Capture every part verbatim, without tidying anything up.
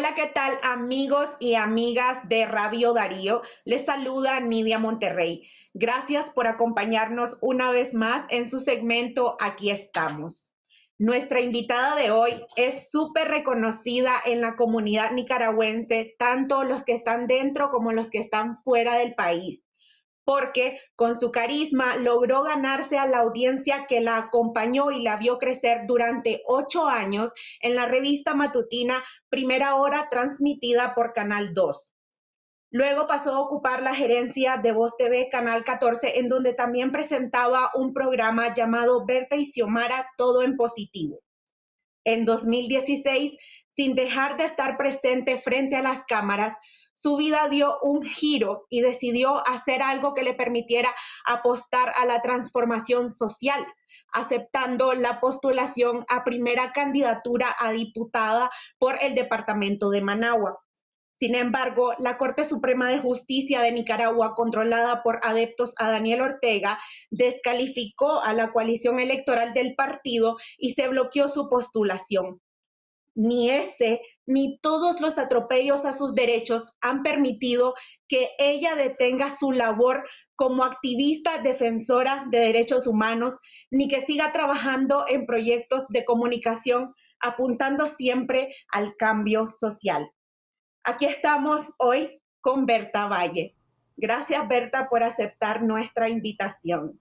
Hola, ¿qué tal amigos y amigas de Radio Darío? Les saluda Nidia Monterrey. Gracias por acompañarnos una vez más en su segmento Aquí estamos. Nuestra invitada de hoy es súper reconocida en la comunidad nicaragüense, tanto los que están dentro como los que están fuera del país, porque con su carisma logró ganarse a la audiencia que la acompañó y la vio crecer durante ocho años en la revista matutina Primera Hora, transmitida por Canal dos. Luego pasó a ocupar la gerencia de Voz T V Canal catorce, en donde también presentaba un programa llamado Berta y Xiomara, Todo en Positivo. En dos mil dieciséis, sin dejar de estar presente frente a las cámaras, su vida dio un giro y decidió hacer algo que le permitiera apostar a la transformación social, aceptando la postulación a primera candidatura a diputada por el departamento de Managua. Sin embargo, la Corte Suprema de Justicia de Nicaragua, controlada por adeptos a Daniel Ortega, descalificó a la coalición electoral del partido y se bloqueó su postulación. Ni ese ni todos los atropellos a sus derechos han permitido que ella detenga su labor como activista defensora de derechos humanos, ni que siga trabajando en proyectos de comunicación apuntando siempre al cambio social. Aquí estamos hoy con Berta Valle. Gracias, Berta, por aceptar nuestra invitación.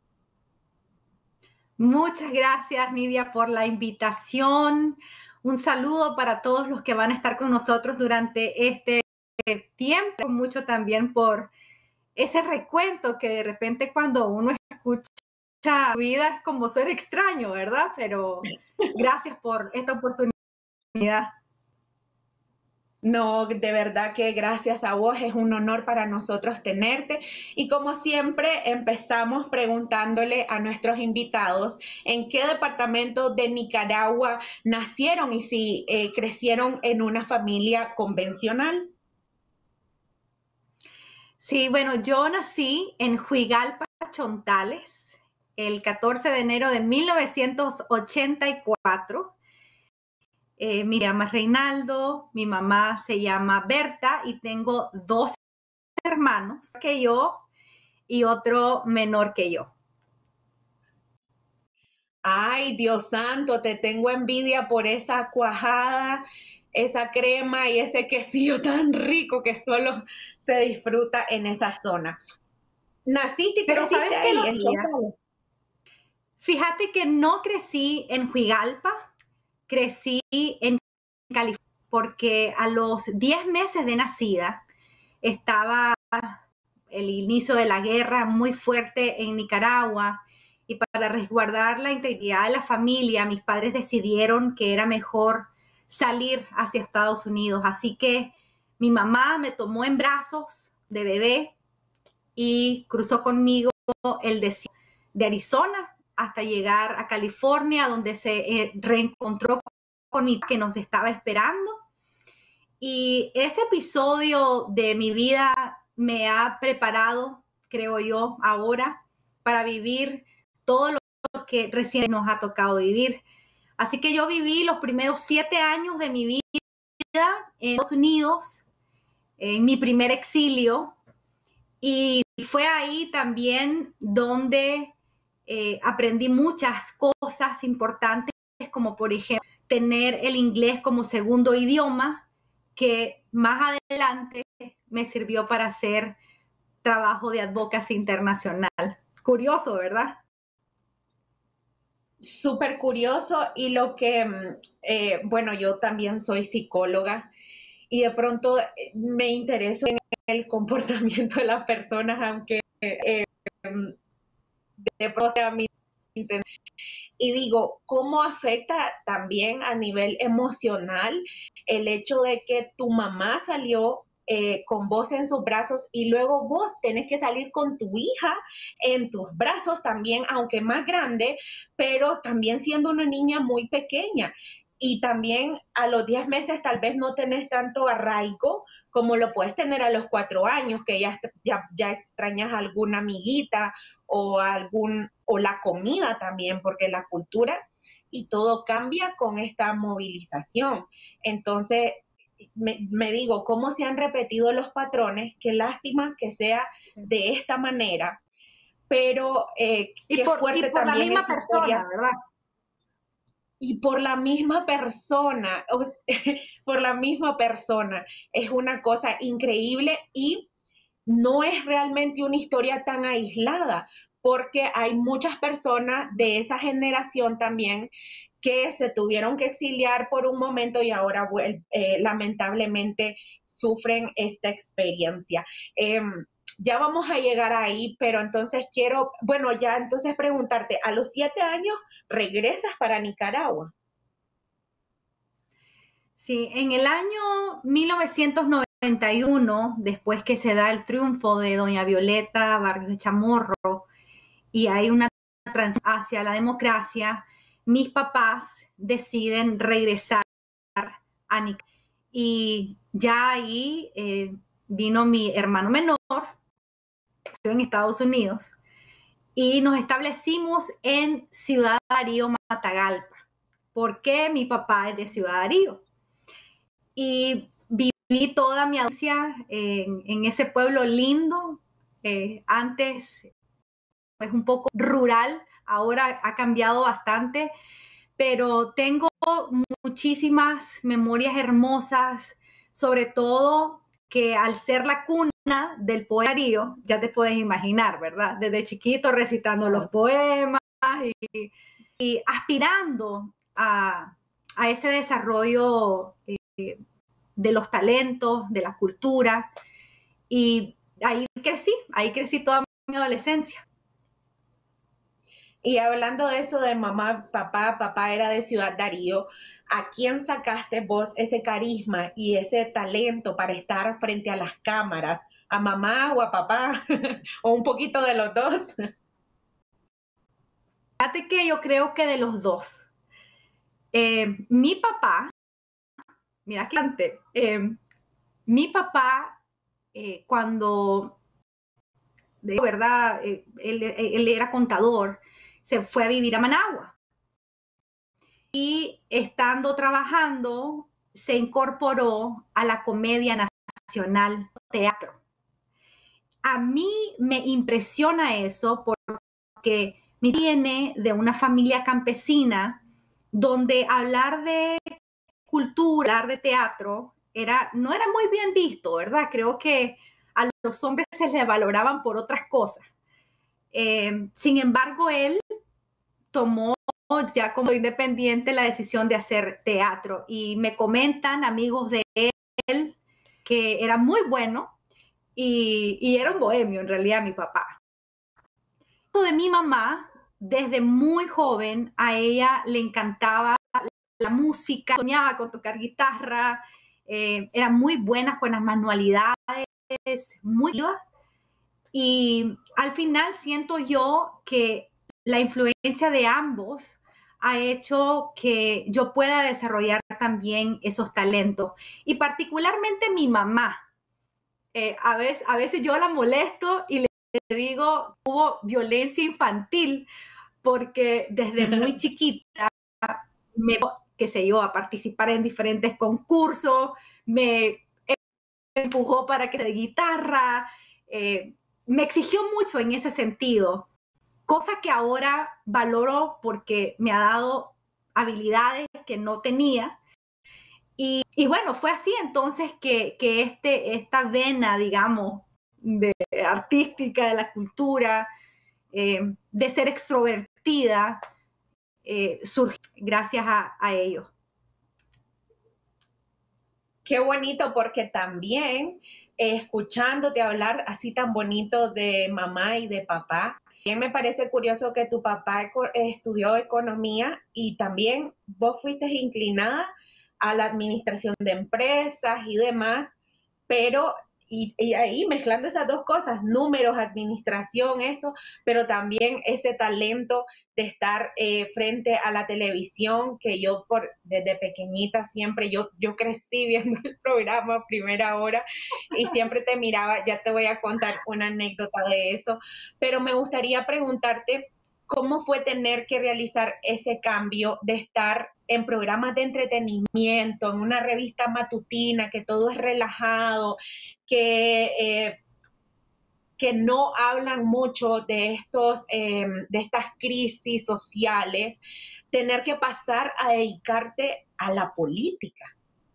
Muchas gracias, Nidia, por la invitación. Un saludo para todos los que van a estar con nosotros durante este tiempo. Mucho también por ese recuento que de repente cuando uno escucha su vida es como ser extraño, ¿verdad? Pero gracias por esta oportunidad. No, de verdad que gracias a vos, es un honor para nosotros tenerte. Y como siempre, empezamos preguntándole a nuestros invitados en qué departamento de Nicaragua nacieron y si eh, crecieron en una familia convencional. Sí, bueno, yo nací en Juigalpa, Chontales, el catorce de enero de mil novecientos ochenta y cuatro. Eh, mi mamá es Reinaldo, mi mamá se llama Berta y tengo dos hermanos que yo y otro menor que yo. Ay, Dios santo, te tengo envidia por esa cuajada, esa crema y ese quesillo tan rico que solo se disfruta en esa zona. ¿Naciste y Pero creciste ¿sabes qué, ahí en Lidia? Chontales? Fíjate que no crecí en Juigalpa, crecí en California, porque a los diez meses de nacida estaba el inicio de la guerra muy fuerte en Nicaragua y para resguardar la integridad de la familia, mis padres decidieron que era mejor salir hacia Estados Unidos. Así que mi mamá me tomó en brazos de bebé y cruzó conmigo el desierto de Arizona hasta llegar a California, donde se eh, reencontró con mi que nos estaba esperando. Y ese episodio de mi vida me ha preparado, creo yo, ahora para vivir todo lo que recién nos ha tocado vivir. Así que yo viví los primeros siete años de mi vida en Estados Unidos, en mi primer exilio, y fue ahí también donde eh, aprendí muchas cosas importantes, como por ejemplo tener el inglés como segundo idioma, que más adelante me sirvió para hacer trabajo de advocacy internacional. Curioso, ¿verdad? Súper curioso y lo que, eh, bueno, yo también soy psicóloga y de pronto me intereso en el comportamiento de las personas, aunque eh, de pronto sea mi intención. Y digo, ¿cómo afecta también a nivel emocional el hecho de que tu mamá salió eh, con vos en sus brazos y luego vos tenés que salir con tu hija en tus brazos también, aunque más grande, pero también siendo una niña muy pequeña? Y también a los diez meses tal vez no tenés tanto arraigo como lo puedes tener a los cuatro años, que ya, ya, ya extrañas a alguna amiguita o algún o la comida también, porque la cultura y todo cambia con esta movilización. Entonces, me, me digo, ¿cómo se han repetido los patrones? Qué lástima que sea de esta manera, pero eh, y qué por, fuerte y por la también misma esa historia. persona, ¿verdad? Y por la misma persona, o sea, por la misma persona. Es una cosa increíble y no es realmente una historia tan aislada, porque hay muchas personas de esa generación también que se tuvieron que exiliar por un momento y ahora eh, lamentablemente sufren esta experiencia. Eh, ya vamos a llegar ahí, pero entonces quiero, bueno, ya entonces preguntarte, ¿a los siete años regresas para Nicaragua? Sí, en el año mil novecientos noventa y uno, después que se da el triunfo de doña Violeta Vargas de Chamorro y hay una transición hacia la democracia, mis papás deciden regresar a Nicaragua. Y ya ahí eh, vino mi hermano menor, estoy en Estados Unidos, y nos establecimos en Ciudad Darío, Matagalpa, porque mi papá es de Ciudad Darío. Y viví toda mi adolescencia en, en ese pueblo lindo. Eh, antes es un poco rural, ahora ha cambiado bastante, pero tengo muchísimas memorias hermosas, sobre todo que al ser la cuna del poeta Darío, ya te puedes imaginar, ¿verdad? Desde chiquito recitando los poemas y, y aspirando a, a, ese desarrollo eh, de los talentos, de la cultura, y ahí crecí, ahí crecí toda mi adolescencia. Y hablando de eso de mamá, papá, papá era de Ciudad Darío, ¿a quién sacaste vos ese carisma y ese talento para estar frente a las cámaras? ¿A mamá o a papá? ¿O un poquito de los dos? Fíjate que yo creo que de los dos. Eh, mi papá, mira que antes, eh, mi papá, eh, cuando, de verdad, eh, él, él era contador, se fue a vivir a Managua. Y estando trabajando, se incorporó a la Comedia Nacional Teatro. A mí me impresiona eso porque mi viene de una familia campesina donde hablar de cultura, hablar de teatro, era, no era muy bien visto, ¿verdad? Creo que a los hombres se les valoraban por otras cosas. Eh, sin embargo, él tomó ya como independiente la decisión de hacer teatro y me comentan amigos de él que era muy bueno y, y era un bohemio en realidad mi papá. De mi mamá, desde muy joven, a ella le encantaba la música, soñaba con tocar guitarra, eh, era muy buena con las manualidades, muy viva. Y al final siento yo que la influencia de ambos ha hecho que yo pueda desarrollar también esos talentos. Y particularmente mi mamá. Eh, a, veces, a veces yo la molesto y le digo, hubo violencia infantil porque desde muy chiquita me, qué sé yo, a participar en diferentes concursos, me empujó para que de guitarra, eh, me exigió mucho en ese sentido, cosa que ahora valoro porque me ha dado habilidades que no tenía. Y, y bueno, fue así entonces que, que este, esta vena, digamos, de artística, de la cultura, eh, de ser extrovertida, eh, surge gracias a, a ellos. Qué bonito, porque también eh, escuchándote hablar así tan bonito de mamá y de papá, también me parece curioso que tu papá eco- estudió economía y también vos fuiste inclinada a la administración de empresas y demás, pero y, y ahí mezclando esas dos cosas, números, administración, esto, pero también ese talento de estar eh, frente a la televisión, que yo por desde pequeñita siempre, yo, yo crecí viendo el programa a Primera Hora y siempre te miraba, ya te voy a contar una anécdota de eso, pero me gustaría preguntarte, ¿Cómo fue tener que realizar ese cambio de estar en programas de entretenimiento, en una revista matutina, que todo es relajado, que, eh, que no hablan mucho de, estos, eh, de estas crisis sociales, tener que pasar a dedicarte a la política?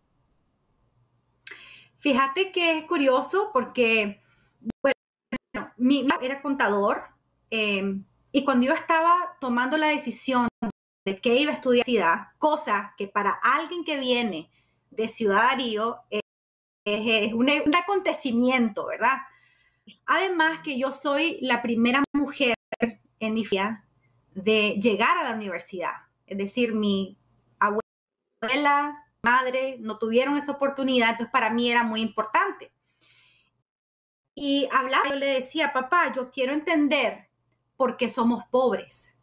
Fíjate que es curioso porque, bueno, mi, mi era contador, eh, y cuando yo estaba tomando la decisión de que iba a estudiar ciudad, cosa que para alguien que viene de Ciudad Darío eh, es, es un, un acontecimiento, ¿verdad? Además que yo soy la primera mujer en mi familia de llegar a la universidad. Es decir, mi abuela, madre no tuvieron esa oportunidad, entonces para mí era muy importante. Y hablaba, yo le decía, papá, yo quiero entender por qué somos pobres.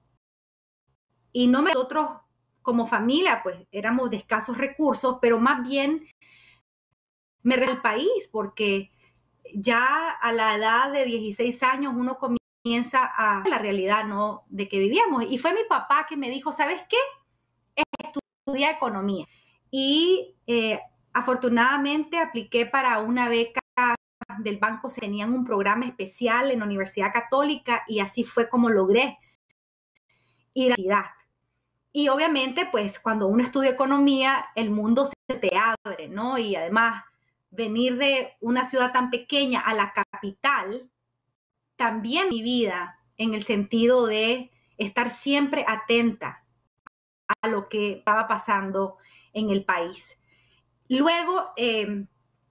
Y no me nosotros como familia, pues éramos de escasos recursos, pero más bien me reí al país, porque ya a la edad de dieciséis años uno comienza a la realidad, ¿no?, de que vivíamos. Y fue mi papá que me dijo, ¿sabes qué? Estudia economía. Y eh, afortunadamente apliqué para una beca del banco, se tenían un programa especial en la Universidad Católica y así fue como logré ir a la universidad. Y obviamente, pues cuando uno estudia economía, el mundo se te abre, ¿no? Y además, venir de una ciudad tan pequeña a la capital, también mi vida en el sentido de estar siempre atenta a lo que estaba pasando en el país. Luego eh,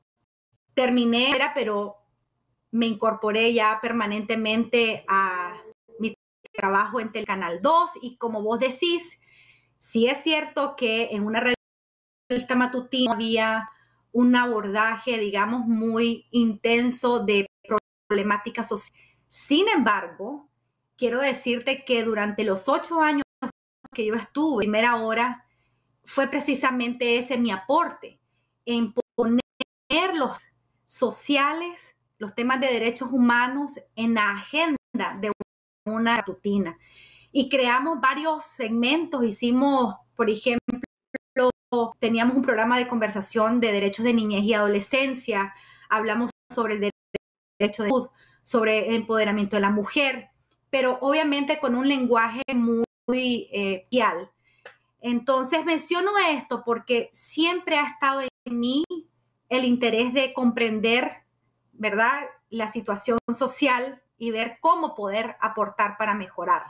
terminé, pero me incorporé ya permanentemente a mi trabajo en Telecanal dos y como vos decís, sí es cierto que en una revista matutina había un abordaje, digamos, muy intenso de problemáticas sociales. Sin embargo, quiero decirte que durante los ocho años que yo estuve en primera hora, fue precisamente ese mi aporte, en poner los sociales, los temas de derechos humanos en la agenda de una matutina. Y creamos varios segmentos, hicimos, por ejemplo, teníamos un programa de conversación de derechos de niñez y adolescencia, hablamos sobre el derecho de salud, sobre el empoderamiento de la mujer, pero obviamente con un lenguaje muy, muy eh, pial. Entonces menciono esto porque siempre ha estado en mí el interés de comprender, ¿verdad?, la situación social y ver cómo poder aportar para mejorarla.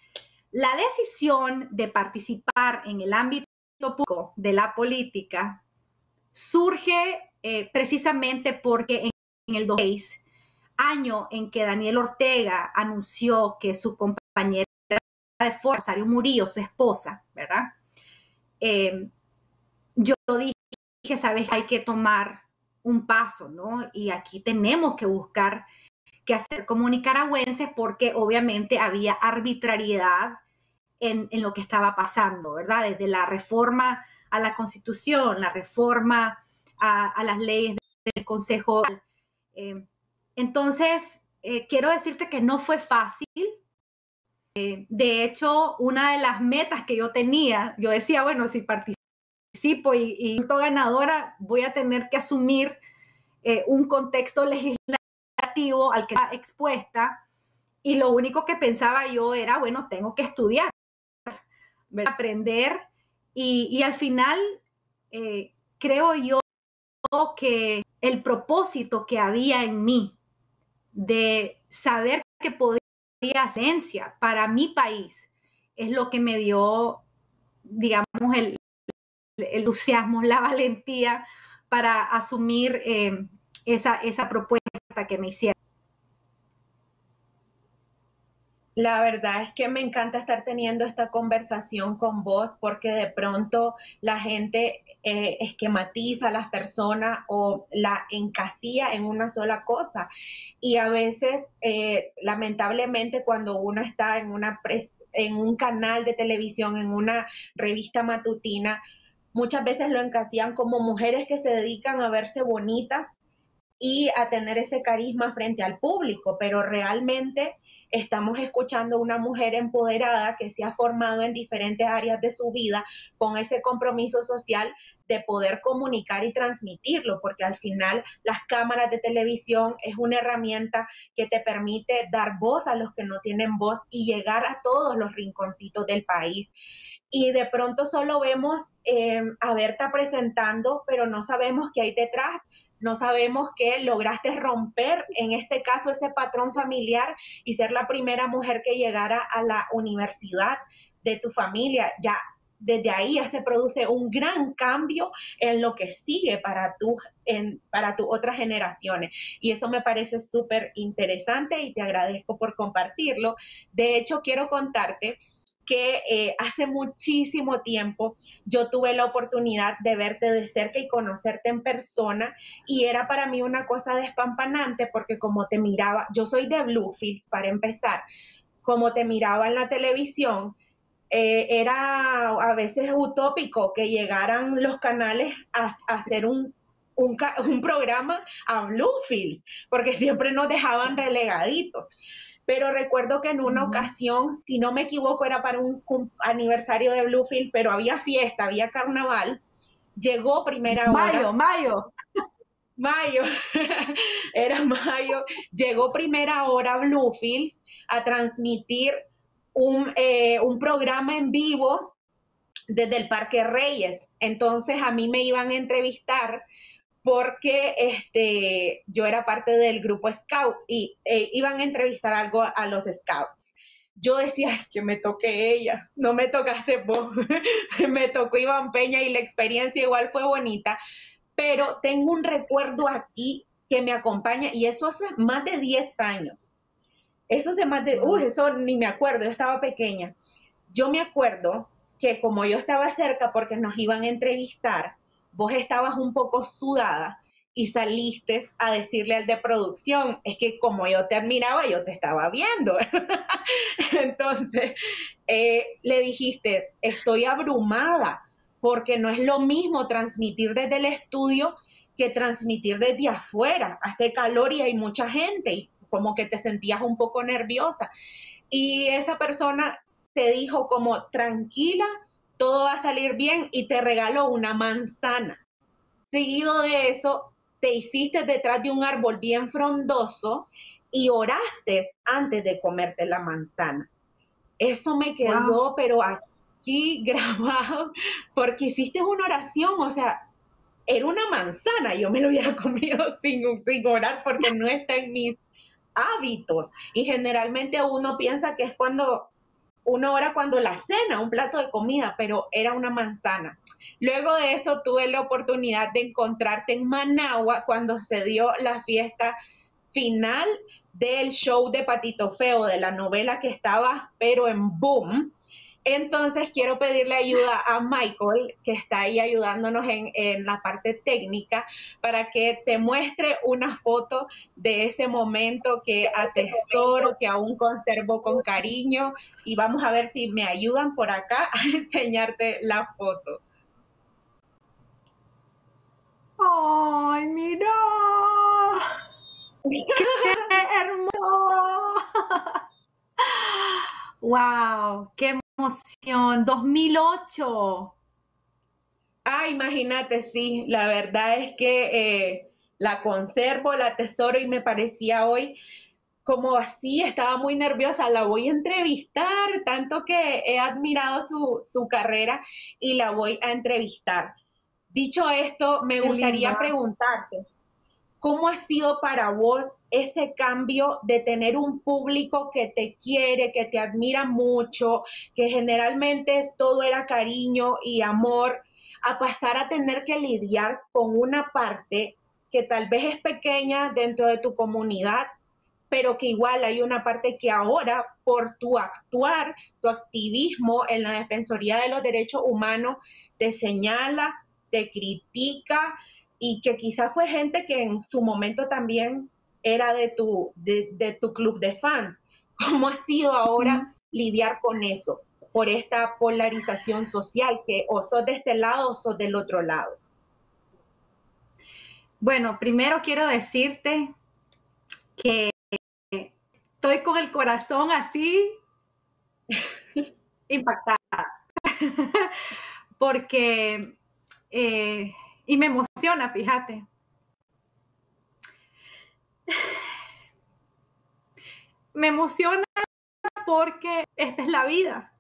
La decisión de participar en el ámbito público de la política surge eh, precisamente porque en, en el dos mil seis, año en que Daniel Ortega anunció que su compañera de fuerza, Rosario Murillo, su esposa, ¿verdad? Eh, yo dije, sabes, hay que tomar un paso, ¿no? Y aquí tenemos que buscar qué hacer como nicaragüenses porque obviamente había arbitrariedad en, en lo que estaba pasando, ¿verdad? Desde la reforma a la Constitución, la reforma a, a las leyes del Consejo. Eh, entonces, eh, quiero decirte que no fue fácil. Eh, de hecho, una de las metas que yo tenía, yo decía, bueno, si participo y, y resulto ganadora, voy a tener que asumir eh, un contexto legislativo al que estaba expuesta y lo único que pensaba yo era, bueno, tengo que estudiar, ¿verdad?, aprender y, y al final eh, creo yo que el propósito que había en mí de saber que podía hacer para mi país es lo que me dio, digamos, el, el entusiasmo, la valentía para asumir eh, esa, esa propuesta que me hicieron. La verdad es que me encanta estar teniendo esta conversación con vos porque de pronto la gente eh, esquematiza a las personas o la encasilla en una sola cosa. Y a veces, eh, lamentablemente, cuando uno está en, una pres en un canal de televisión, en una revista matutina, muchas veces lo encasillan como mujeres que se dedican a verse bonitas y a tener ese carisma frente al público, pero realmente estamos escuchando a una mujer empoderada que se ha formado en diferentes áreas de su vida con ese compromiso social de poder comunicar y transmitirlo, porque al final las cámaras de televisión es una herramienta que te permite dar voz a los que no tienen voz y llegar a todos los rinconcitos del país. Y de pronto solo vemos eh, a Berta presentando, pero no sabemos qué hay detrás, no sabemos que lograste romper, en este caso, ese patrón familiar y ser la primera mujer que llegara a la universidad de tu familia. Ya desde ahí ya se produce un gran cambio en lo que sigue para tu, en, para tus otras generaciones. Y eso me parece súper interesante y te agradezco por compartirlo. De hecho, quiero contarte que eh, hace muchísimo tiempo yo tuve la oportunidad de verte de cerca y conocerte en persona, y era para mí una cosa despampanante porque como te miraba, yo soy de Bluefields para empezar, como te miraba en la televisión, eh, era a veces utópico que llegaran los canales a, a hacer un Un, un programa a Bluefields, porque siempre nos dejaban relegaditos. Pero recuerdo que en una uh-huh. ocasión, si no me equivoco, era para un, un aniversario de Bluefields, pero había fiesta, había carnaval, llegó primera mayo, hora. Mayo, mayo. Mayo, era mayo, llegó primera hora Bluefields a transmitir un, eh, un programa en vivo desde el Parque Reyes. Entonces a mí me iban a entrevistar porque este, yo era parte del grupo Scout y eh, iban a entrevistar algo a los Scouts. Yo decía, ay, que me toque ella, no me tocaste vos, me tocó Iván Peña y la experiencia igual fue bonita, pero tengo un recuerdo aquí que me acompaña y eso hace más de diez años. Eso hace más de, uy, eso ni me acuerdo, yo estaba pequeña. Yo me acuerdo que como yo estaba cerca porque nos iban a entrevistar, vos estabas un poco sudada y saliste a decirle al de producción, es que como yo te admiraba, yo te estaba viendo. Entonces, eh, le dijiste, estoy abrumada, porque no es lo mismo transmitir desde el estudio que transmitir desde afuera. Hace calor y hay mucha gente, y como que te sentías un poco nerviosa. Y esa persona te dijo como, tranquila, todo va a salir bien, y te regaló una manzana. Seguido de eso, te hiciste detrás de un árbol bien frondoso y oraste antes de comerte la manzana. Eso me quedó, wow. pero aquí grabado, porque hiciste una oración, o sea, era una manzana, yo me lo hubiera comido sin, sin orar porque no está en mis hábitos. Y generalmente uno piensa que es cuando... una hora cuando la cena, un plato de comida, pero era una manzana. Luego de eso tuve la oportunidad de encontrarte en Managua cuando se dio la fiesta final del show de Patito Feo, de la novela que estaba, pero en boom. Entonces quiero pedirle ayuda a Michael, que está ahí ayudándonos en, en la parte técnica, para que te muestre una foto de ese momento que atesoro, que aún conservo con cariño, y vamos a ver si me ayudan por acá a enseñarte la foto. ¡Ay, mira! ¡Qué hermoso! ¡Wow! ¡Qué emoción! dos mil ocho. Ah, imagínate, sí, la verdad es que eh, la conservo, la atesoro y me parecía hoy como así, estaba muy nerviosa, la voy a entrevistar, tanto que he admirado su, su carrera y la voy a entrevistar. Dicho esto, me Qué gustaría linda. preguntarte, ¿cómo ha sido para vos ese cambio de tener un público que te quiere, que te admira mucho, que generalmente todo era cariño y amor, a pasar a tener que lidiar con una parte que tal vez es pequeña dentro de tu comunidad, pero que igual hay una parte que ahora, por tu actuar, tu activismo en la Defensoría de los Derechos Humanos, te señala, te critica, y que quizás fue gente que en su momento también era de tu, de, de tu club de fans? ¿Cómo ha sido ahora uh-huh. lidiar con eso, por esta polarización social, que o sos de este lado o sos del otro lado? Bueno, primero quiero decirte que estoy con el corazón así impactada, porque, eh, y me emociona, fíjate. Me emociona porque esta es la vida,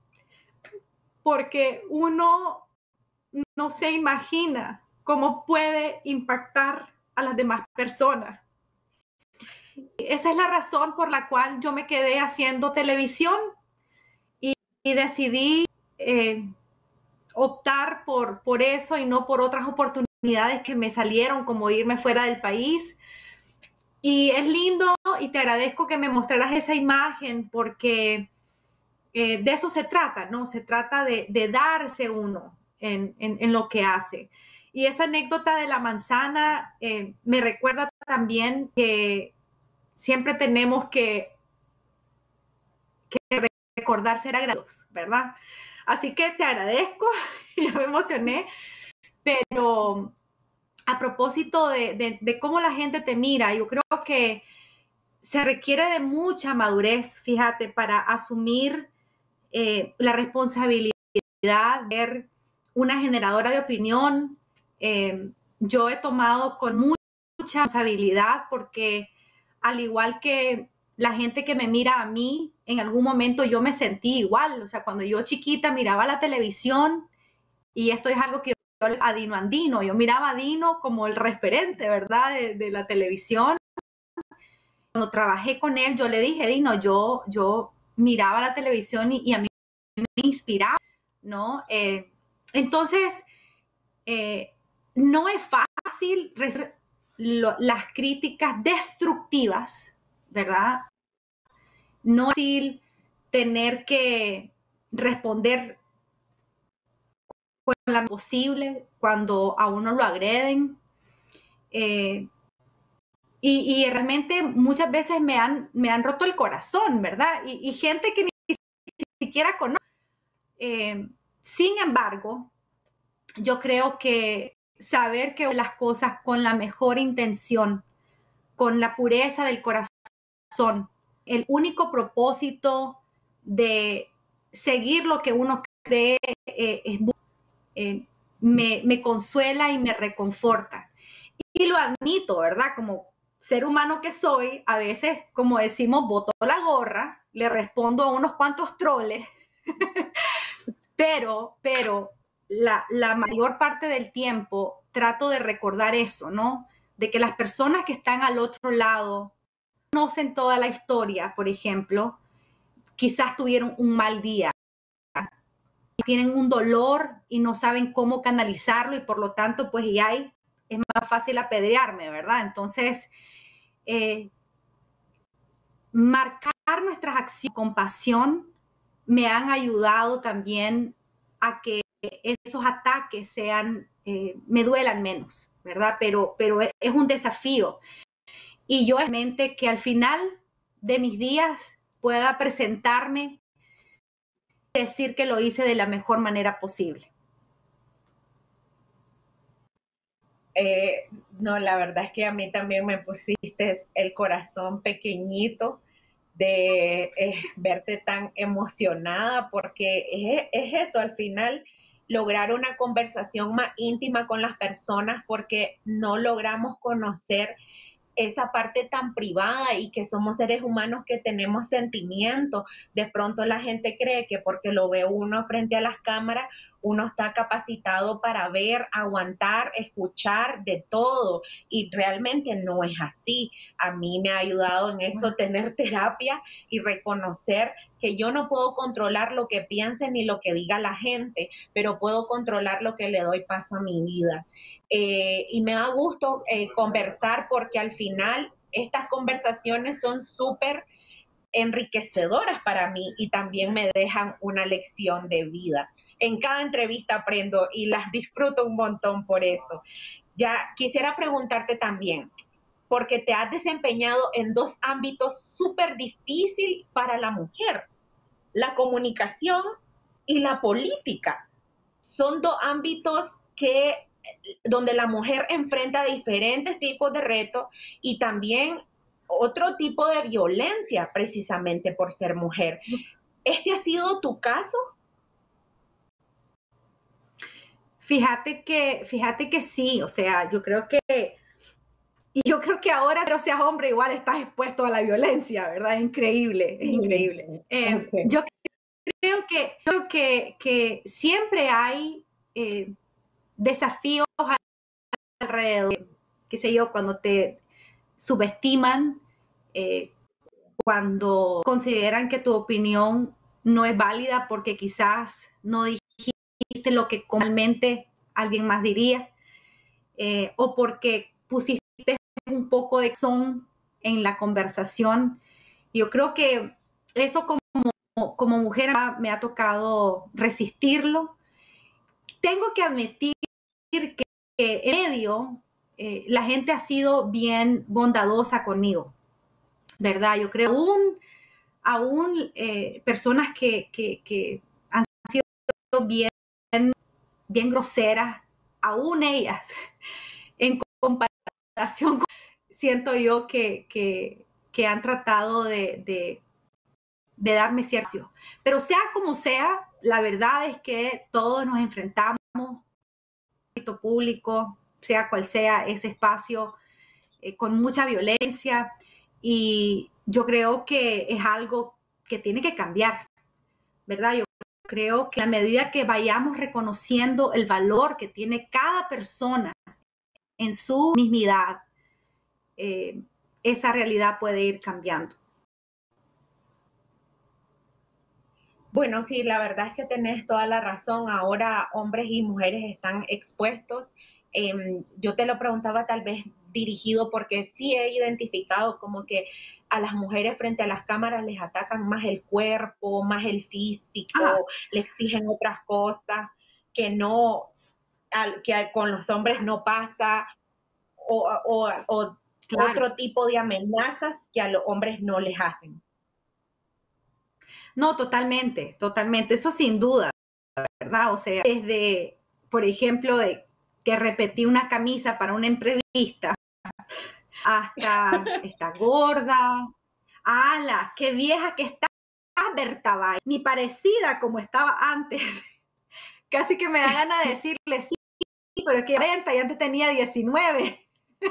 porque uno no se imagina cómo puede impactar a las demás personas. Esa es la razón por la cual yo me quedé haciendo televisión y, y decidí eh, optar por, por eso y no por otras oportunidades que me salieron, como irme fuera del país. Y es lindo y te agradezco que me mostraras esa imagen porque eh, de eso se trata, ¿no? Se trata de, de darse uno en, en, en, lo que hace. Y esa anécdota de la manzana eh, me recuerda también que siempre tenemos que, que recordar ser agradecidos, ¿verdad? Así que te agradezco, ya me emocioné, pero a propósito de, de, de cómo la gente te mira, yo creo que se requiere de mucha madurez, fíjate, para asumir eh, la responsabilidad de ser una generadora de opinión. Eh, yo he tomado con mucha responsabilidad porque al igual que la gente que me mira a mí, en algún momento yo me sentí igual. O sea, cuando yo chiquita miraba la televisión, y esto es algo que yo a Dino Andino, yo miraba a Dino como el referente, ¿verdad?, de, de la televisión. Cuando trabajé con él, yo le dije, Dino, yo, yo miraba la televisión y, y a mí me inspiraba, ¿no? Eh, entonces, eh, no es fácil recibir lo, las críticas destructivas, ¿verdad? No es fácil tener que responder con la posible cuando a uno lo agreden. Eh, y, y realmente muchas veces me han, me han roto el corazón, ¿verdad? Y, y gente que ni siquiera conozco. Eh, sin embargo, yo creo que saber que las cosas con la mejor intención, con la pureza del corazón, el único propósito de seguir lo que uno cree eh, es eh, me, me consuela y me reconforta. Y lo admito, ¿verdad? Como ser humano que soy, a veces, como decimos, boto la gorra, le respondo a unos cuantos troles, pero, pero la, la mayor parte del tiempo trato de recordar eso, ¿no? De que las personas que están al otro lado conocen toda la historia, por ejemplo, quizás tuvieron un mal día, tienen un dolor y no saben cómo canalizarlo y por lo tanto, pues, y hay, es más fácil apedrearme, ¿verdad? Entonces, eh, marcar nuestras acciones con pasión me han ayudado también a que esos ataques sean, eh, me duelan menos, ¿verdad? Pero, pero es un desafío. Y yo en mente que al final de mis días pueda presentarme y decir que lo hice de la mejor manera posible. Eh, no, la verdad es que a mí también me pusiste el corazón pequeñito de eh, verte tan emocionada, porque es, es eso, al final lograr una conversación más íntima con las personas porque no logramos conocer esa parte tan privada y que somos seres humanos que tenemos sentimientos. De pronto la gente cree que porque lo ve uno frente a las cámaras, uno está capacitado para ver, aguantar, escuchar de todo y realmente no es así. A mí me ha ayudado en eso tener terapia y reconocer que yo no puedo controlar lo que piense ni lo que diga la gente, pero puedo controlar lo que le doy paso a mi vida. Eh, y me da gusto eh, conversar porque al final estas conversaciones son súper enriquecedoras para mí y también me dejan una lección de vida. En cada entrevista aprendo y las disfruto un montón por eso. Ya quisiera preguntarte también, porque te has desempeñado en dos ámbitos súper difíciles para la mujer, la comunicación y la política. Son dos ámbitos que donde la mujer enfrenta diferentes tipos de retos y también otro tipo de violencia precisamente por ser mujer. ¿Este ha sido tu caso? Fíjate que, fíjate que sí, o sea, yo creo que, y yo creo que ahora, pero seas hombre, igual estás expuesto a la violencia, ¿verdad? Es increíble, es increíble. Eh, Okay. Yo creo que, creo que, que siempre hay eh, desafíos alrededor, qué sé yo, cuando te subestiman, eh, cuando consideran que tu opinión no es válida porque quizás no dijiste lo que comúnmente alguien más diría, eh, o porque pusiste un poco de son en la conversación. Yo creo que eso como, como mujer me ha tocado resistirlo. Tengo que admitir que en medio eh, la gente ha sido bien bondadosa conmigo, ¿verdad? Yo creo aún, aún eh, personas que, que, que han sido bien, bien groseras, aún ellas, en comparación, siento yo que, que, que han tratado de, de, de darme cierto. Pero sea como sea, la verdad es que todos nos enfrentamos público, sea cual sea ese espacio, eh, con mucha violencia, y yo creo que es algo que tiene que cambiar, ¿verdad? Yo creo que a medida que vayamos reconociendo el valor que tiene cada persona en su mismidad, eh, esa realidad puede ir cambiando. Bueno, sí, la verdad es que tenés toda la razón. Ahora hombres y mujeres están expuestos. Eh, yo te lo preguntaba tal vez dirigido porque sí he identificado como que a las mujeres frente a las cámaras les atacan más el cuerpo, más el físico, ah. le exigen otras cosas que no, al, que con los hombres no pasa, o, o, o claro. otro tipo de amenazas que a los hombres no les hacen. No, totalmente, totalmente. Eso sin duda, ¿verdad? O sea, desde, por ejemplo, de que repetí una camisa para una entrevista, hasta está gorda, ala, qué vieja que está Berta Bay, ni parecida como estaba antes. Casi que me da ganas de decirle sí, pero es que cuarenta y antes tenía diecinueve.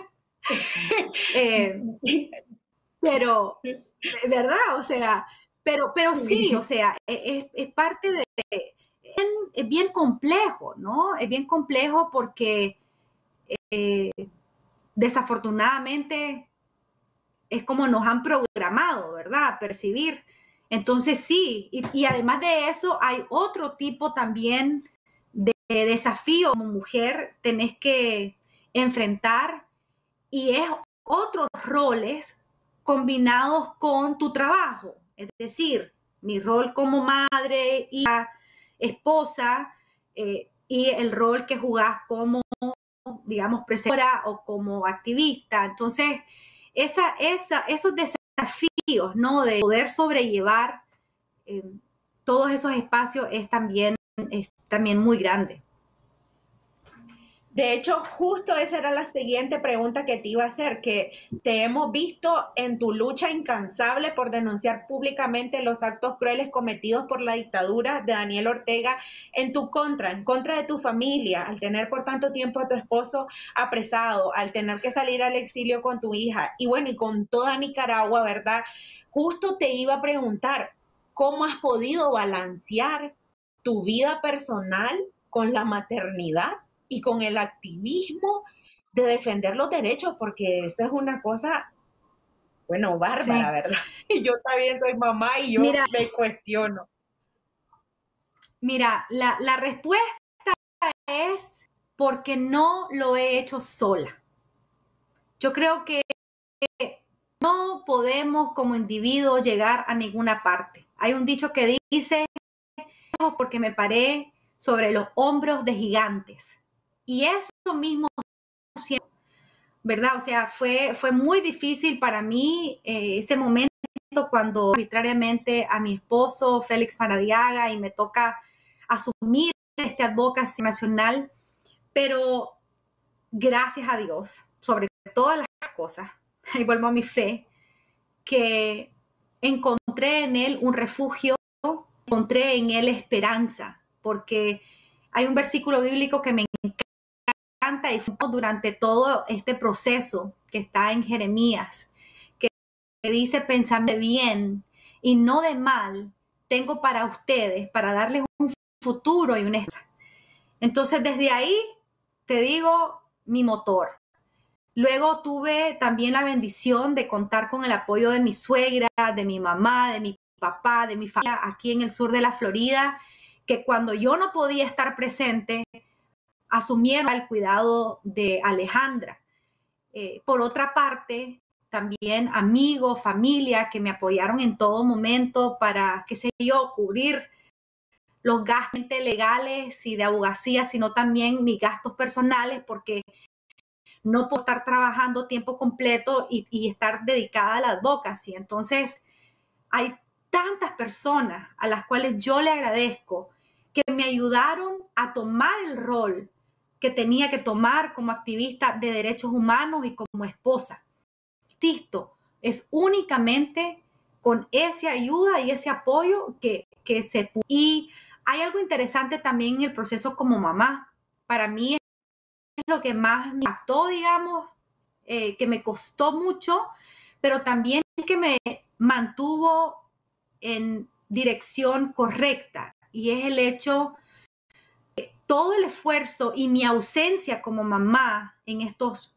eh, pero, ¿verdad? O sea, pero, pero sí, o sea, es, es parte de, es, es bien complejo, ¿no? Es bien complejo porque eh, desafortunadamente es como nos han programado, ¿verdad? Percibir. Entonces sí, y, y además de eso hay otro tipo también de, de desafío como mujer tenés que enfrentar, y es otros roles combinados con tu trabajo. Es decir, mi rol como madre, hija, esposa, eh, y el rol que jugás como, digamos, presentadora o como activista. Entonces, esa, esa, esos desafíos, ¿no? De poder sobrellevar eh, todos esos espacios es también, es también muy grande. De hecho, justo esa era la siguiente pregunta que te iba a hacer, que te hemos visto en tu lucha incansable por denunciar públicamente los actos crueles cometidos por la dictadura de Daniel Ortega en tu contra, en contra de tu familia, al tener por tanto tiempo a tu esposo apresado, al tener que salir al exilio con tu hija, y bueno, y con toda Nicaragua, ¿verdad? Justo te iba a preguntar, ¿cómo has podido balancear tu vida personal con la maternidad y con el activismo de defender los derechos? Porque eso es una cosa, bueno, bárbara, sí. ¿Verdad? Y yo también soy mamá y yo mira, me cuestiono. Mira, la, la respuesta es porque no lo he hecho sola. Yo creo que no podemos como individuos llegar a ninguna parte. Hay un dicho que dice, porque me paré sobre los hombros de gigantes. Y eso mismo, ¿verdad? O sea, fue, fue muy difícil para mí eh, ese momento cuando arbitrariamente a mi esposo, Félix Maradiaga, y me toca asumir este advocacy nacional, pero gracias a Dios, sobre todas las cosas, y vuelvo a mi fe, que encontré en Él un refugio, encontré en Él esperanza, porque hay un versículo bíblico que me encanta y durante todo este proceso que está en Jeremías, que dice: pensame bien y no de mal, tengo para ustedes, para darles un futuro y una esperanza. Entonces, desde ahí, te digo, mi motor. Luego tuve también la bendición de contar con el apoyo de mi suegra, de mi mamá, de mi papá, de mi familia aquí en el sur de la Florida, que cuando yo no podía estar presente, asumieron el cuidado de Alejandra. Eh, por otra parte, también amigos, familia que me apoyaron en todo momento para, qué sé yo, cubrir los gastos legales y de abogacía, sino también mis gastos personales, porque no puedo estar trabajando tiempo completo y, y estar dedicada a la advocacy. Entonces, hay tantas personas a las cuales yo le agradezco que me ayudaron a tomar el rol que tenía que tomar como activista de derechos humanos y como esposa. Insisto, es únicamente con esa ayuda y ese apoyo que, que se pudo. Y hay algo interesante también en el proceso como mamá. Para mí es lo que más me impactó, digamos, eh, que me costó mucho, pero también que me mantuvo en dirección correcta, y es el hecho de todo el esfuerzo y mi ausencia como mamá en estos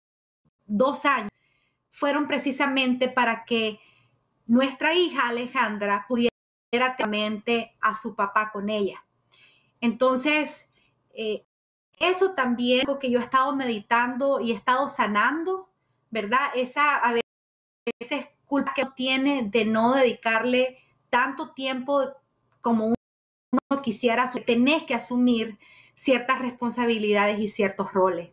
dos años fueron precisamente para que nuestra hija Alejandra pudiera atender a su papá con ella. Entonces, eh, eso también es algo que yo he estado meditando y he estado sanando, ¿verdad? Esa a veces culpa que tiene de no dedicarle tanto tiempo como uno quisiera. Tenés que asumir ciertas responsabilidades y ciertos roles.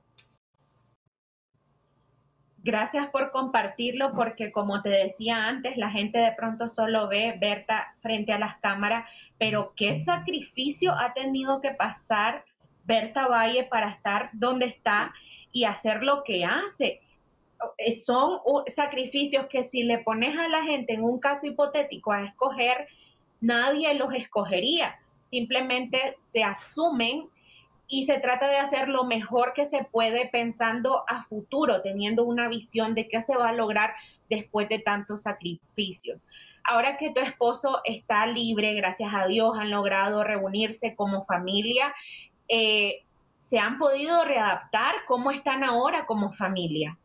Gracias por compartirlo, porque como te decía antes, la gente de pronto solo ve Berta frente a las cámaras, pero qué sacrificio ha tenido que pasar Berta Valle para estar donde está y hacer lo que hace. Son sacrificios que si le pones a la gente en un caso hipotético a escoger, nadie los escogería. Simplemente se asumen y se trata de hacer lo mejor que se puede pensando a futuro, teniendo una visión de qué se va a lograr después de tantos sacrificios. Ahora que tu esposo está libre, gracias a Dios, han logrado reunirse como familia, eh, ¿se han podido readaptar? ¿Cómo están ahora como familia?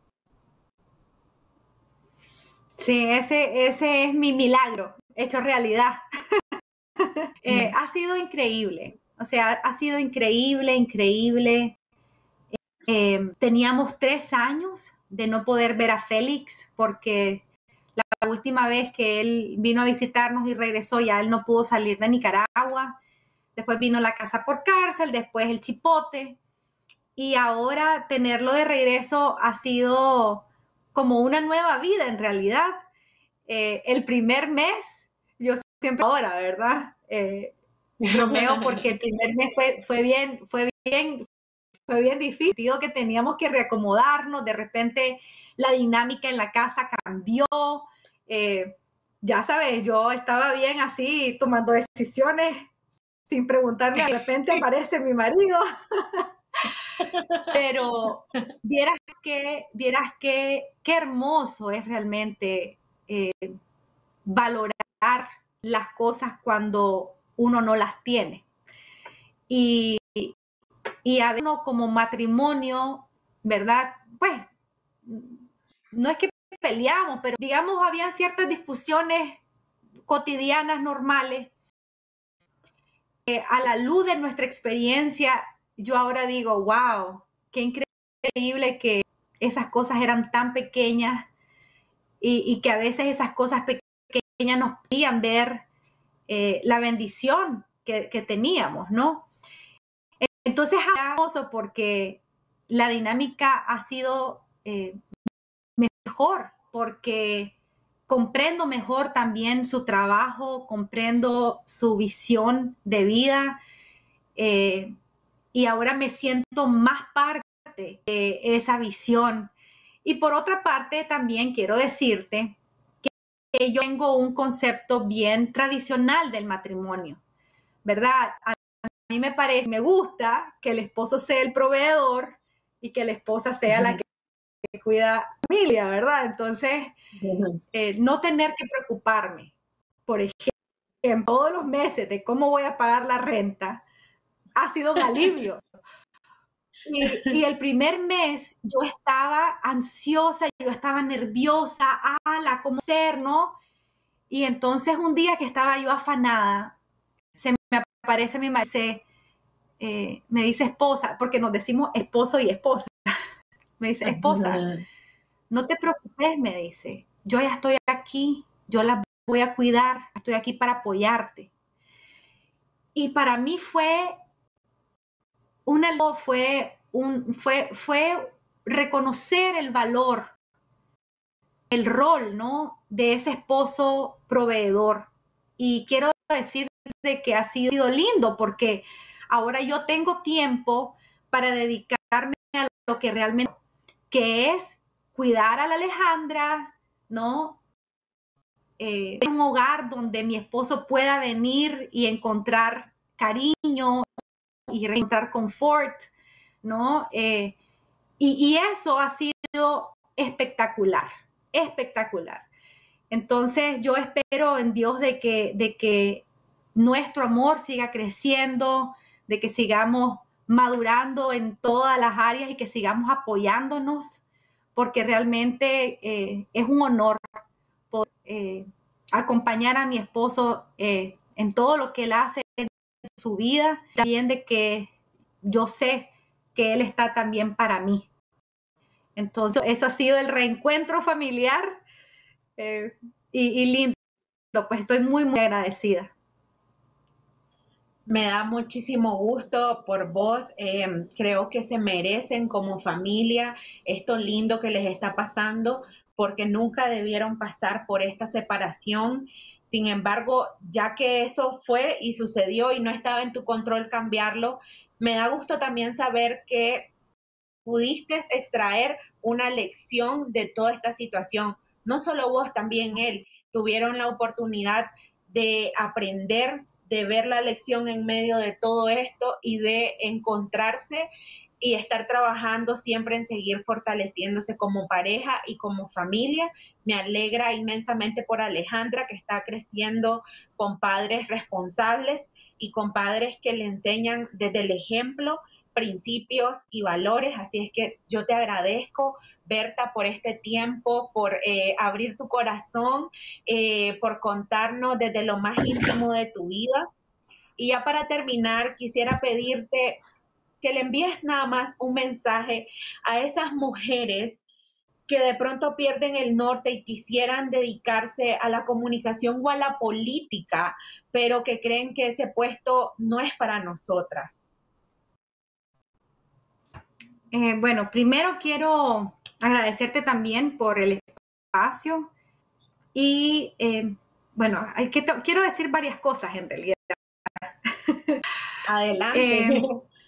Sí, ese, ese es mi milagro hecho realidad. eh, mm. Ha sido increíble. O sea, ha sido increíble, increíble. Eh, teníamos tres años de no poder ver a Félix, porque la última vez que él vino a visitarnos y regresó, ya él no pudo salir de Nicaragua. Después vino la casa por cárcel, después el chipote. Y ahora tenerlo de regreso ha sido como una nueva vida en realidad. Eh, el primer mes, yo siempre ahora, ¿verdad? Eh, bromeo porque el primer mes fue, fue bien, fue bien, fue bien difícil, digo que teníamos que reacomodarnos, de repente la dinámica en la casa cambió, eh, ya sabes, yo estaba bien así, tomando decisiones sin preguntarle, de repente aparece mi marido. Pero vieras que, vieras que, qué hermoso es realmente eh, valorar las cosas cuando uno no las tiene. Y, y a veces uno como matrimonio, ¿verdad? Pues no es que peleamos, pero digamos habían ciertas discusiones cotidianas, normales. Eh, a la luz de nuestra experiencia, yo ahora digo, wow, qué increíble que esas cosas eran tan pequeñas y, y que a veces esas cosas pequeñas nos podían ver eh, la bendición que, que teníamos, ¿no? Entonces, hermoso porque la dinámica ha sido eh, mejor, porque comprendo mejor también su trabajo, comprendo su visión de vida, eh, y ahora me siento más parte parte de esa visión. Y por otra parte, también quiero decirte que yo tengo un concepto bien tradicional del matrimonio, ¿verdad? A mí me parece, me gusta que el esposo sea el proveedor y que la esposa sea la que cuida la familia, ¿verdad? Entonces, eh, no tener que preocuparme, por ejemplo, todos los meses de cómo voy a pagar la renta, ha sido un alivio. Y, y el primer mes yo estaba ansiosa, yo estaba nerviosa, ala, ¿cómo ser, no? Y entonces un día que estaba yo afanada, se me aparece mi madre, eh, me dice esposa, porque nos decimos esposo y esposa. Me dice, esposa, no te preocupes, me dice, yo ya estoy aquí, yo la voy a cuidar, estoy aquí para apoyarte. Y para mí fue una, fue un, fue, fue reconocer el valor, el rol, ¿no? De ese esposo proveedor. Y quiero decir de que ha sido lindo porque ahora yo tengo tiempo para dedicarme a lo que realmente, que es cuidar a la Alejandra, ¿no? Eh, un hogar donde mi esposo pueda venir y encontrar cariño y encontrar confort, ¿no? Eh, y, y eso ha sido espectacular, espectacular. Entonces yo espero en Dios de que, de que nuestro amor siga creciendo, de que sigamos madurando en todas las áreas y que sigamos apoyándonos, porque realmente eh, es un honor poder eh, acompañar a mi esposo eh, en todo lo que él hace en su vida, también de que yo sé que él está también para mí. Entonces, eso ha sido el reencuentro familiar eh, y, y lindo. Pues estoy muy, muy agradecida. Me da muchísimo gusto por vos. Eh, creo que se merecen como familia esto lindo que les está pasando, porque nunca debieron pasar por esta separación. Sin embargo, ya que eso fue y sucedió y no estaba en tu control cambiarlo, me da gusto también saber que pudiste extraer una lección de toda esta situación. No solo vos, también él tuvieron la oportunidad de aprender, de ver la lección en medio de todo esto y de encontrarse y estar trabajando siempre en seguir fortaleciéndose como pareja y como familia. Me alegra inmensamente por Alejandra, que está creciendo con padres responsables y con padres que le enseñan desde el ejemplo principios y valores. Así es que yo te agradezco, Berta, por este tiempo, por eh, abrir tu corazón, eh, por contarnos desde lo más íntimo de tu vida. Y ya para terminar, quisiera pedirte que le envíes nada más un mensaje a esas mujeres que de pronto pierden el norte y quisieran dedicarse a la comunicación o a la política, pero que creen que ese puesto no es para nosotras. Eh, bueno, primero quiero agradecerte también por el espacio y eh, bueno, hay que quiero decir varias cosas en realidad. Adelante. Eh,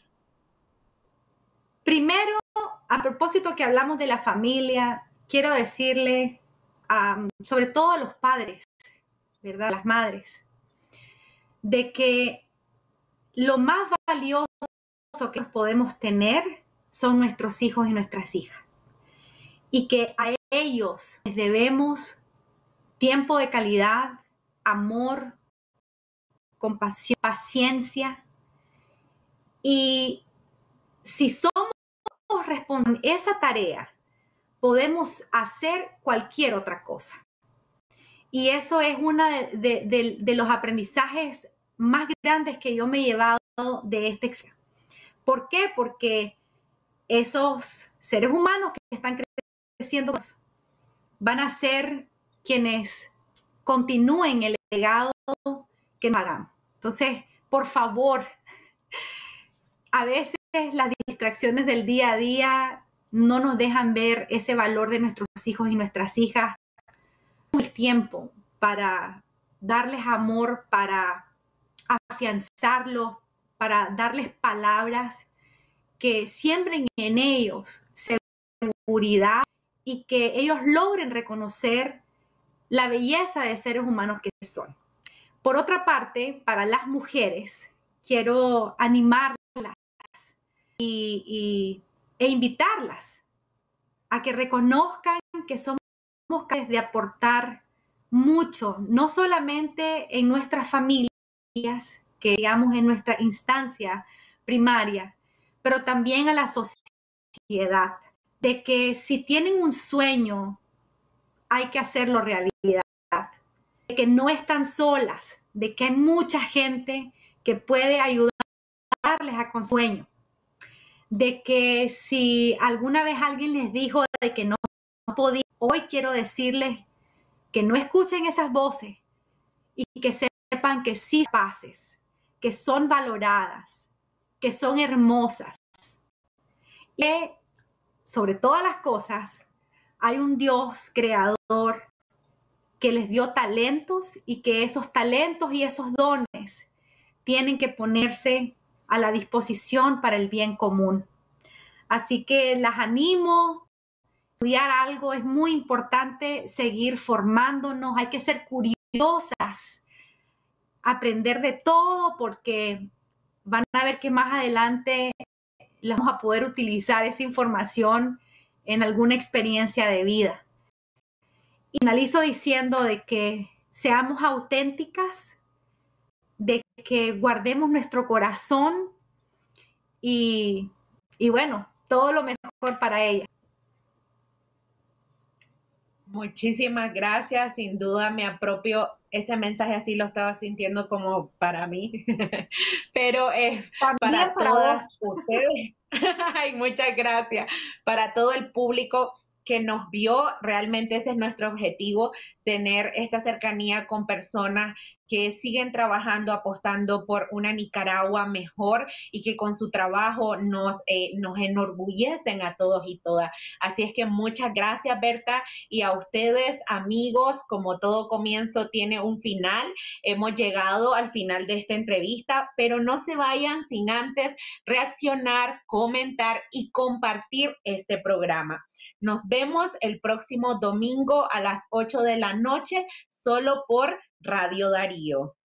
primero, a propósito que hablamos de la familia, quiero decirle um, sobre todo a los padres, ¿verdad? A las madres, de que lo más valioso que podemos tener son nuestros hijos y nuestras hijas. Y que a ellos les debemos tiempo de calidad, amor, compasión, paciencia. Y si somos responsables de esa tarea, podemos hacer cualquier otra cosa. Y eso es uno de, de, de, de los aprendizajes más grandes que yo me he llevado de este examen. ¿Por qué? Porque esos seres humanos que están creciendo van a ser quienes continúen el legado que nos hagamos. Entonces, por favor, a veces las distracciones del día a día no nos dejan ver ese valor de nuestros hijos y nuestras hijas. El tiempo para darles amor, para afianzarlos, para darles palabras que siembren en ellos seguridad y que ellos logren reconocer la belleza de seres humanos que son. Por otra parte, para las mujeres, quiero animarlas y, y, e invitarlas a que reconozcan que somos capaces de aportar mucho, no solamente en nuestras familias, que digamos en nuestra instancia primaria, pero también a la sociedad, de que si tienen un sueño, hay que hacerlo realidad, de que no están solas, de que hay mucha gente que puede ayudarles a con sueño, de que si alguna vez alguien les dijo de que no podía, hoy quiero decirles que no escuchen esas voces y que sepan que sí son capaces, que son valoradas, que son hermosas. Y que, sobre todas las cosas, hay un Dios creador que les dio talentos y que esos talentos y esos dones tienen que ponerse a la disposición para el bien común. Así que las animo. Estudiar algo es muy importante, seguir formándonos, hay que ser curiosas, aprender de todo, porque van a ver que más adelante vamos a poder utilizar esa información en alguna experiencia de vida. Y finalizo diciendo de que seamos auténticas, de que guardemos nuestro corazón y, y bueno, todo lo mejor para ella. Muchísimas gracias, sin duda me apropio ese mensaje, así lo estaba sintiendo como para mí, pero es para, para todas vos. Ustedes. Ay, muchas gracias. Para todo el público que nos vio, realmente ese es nuestro objetivo, tener esta cercanía con personas que siguen trabajando, apostando por una Nicaragua mejor y que con su trabajo nos, eh, nos enorgullecen a todos y todas. Así es que muchas gracias, Berta, y a ustedes, amigos, como todo comienzo tiene un final, hemos llegado al final de esta entrevista, pero no se vayan sin antes reaccionar, comentar y compartir este programa. Nos vemos el próximo domingo a las ocho de la noche, solo por Radio Darío.